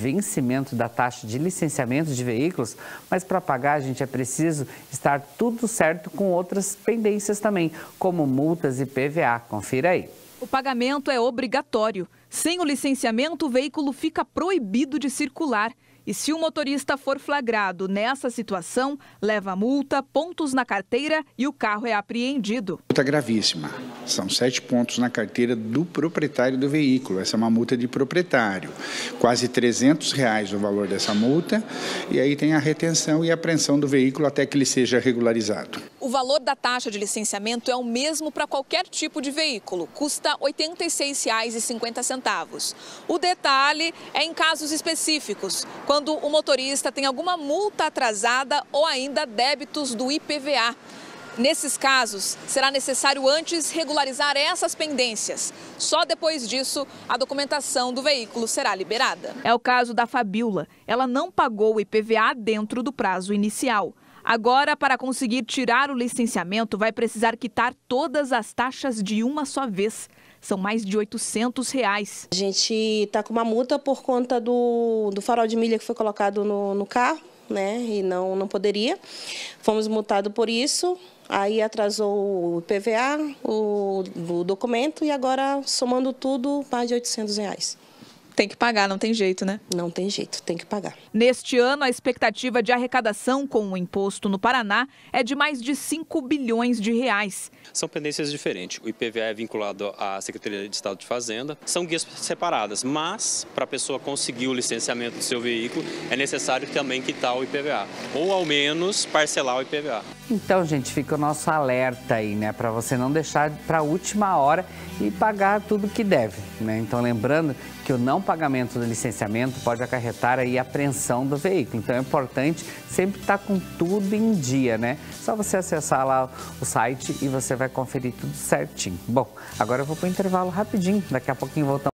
vencimento da taxa de licenciamento de veículos, mas para pagar, gente, é preciso estar tudo certo com outras pendências também, como multas e PVA. Confira aí. O pagamento é obrigatório. Sem o licenciamento, o veículo fica proibido de circular. E se o motorista for flagrado nessa situação, leva multa, pontos na carteira e o carro é apreendido. Multa gravíssima. São 7 pontos na carteira do proprietário do veículo. Essa é uma multa de proprietário. Quase R$300 o valor dessa multa. E aí tem a retenção e a apreensão do veículo até que ele seja regularizado. O valor da taxa de licenciamento é o mesmo para qualquer tipo de veículo. Custa R$ 86,50. O detalhe é em casos específicos, quando o motorista tem alguma multa atrasada ou ainda débitos do IPVA. Nesses casos, será necessário antes regularizar essas pendências. Só depois disso, a documentação do veículo será liberada. É o caso da Fabiola. Ela não pagou o IPVA dentro do prazo inicial. Agora, para conseguir tirar o licenciamento, vai precisar quitar todas as taxas de uma só vez. São mais de R$800. A gente está com uma multa por conta do farol de milha que foi colocado no carro, né? E não poderia. Fomos multados por isso. Aí atrasou o IPVA, o documento e agora, somando tudo, mais de R$800. Tem que pagar, não tem jeito, né? Não tem jeito, tem que pagar. Neste ano, a expectativa de arrecadação com o imposto no Paraná é de mais de R$5 bilhões. São pendências diferentes. O IPVA é vinculado à Secretaria de Estado de Fazenda. São guias separadas, mas para a pessoa conseguir o licenciamento do seu veículo, é necessário também quitar o IPVA. Ou ao menos parcelar o IPVA. Então, gente, fica o nosso alerta aí, né? Para você não deixar para a última hora e pagar tudo que deve, né? Então, lembrando que o não pagamento do licenciamento pode acarretar aí a apreensão do veículo. Então, é importante sempre estar com tudo em dia, né? Só você acessar lá o site e você vai conferir tudo certinho. Bom, agora eu vou para o intervalo rapidinho. Daqui a pouquinho voltamos.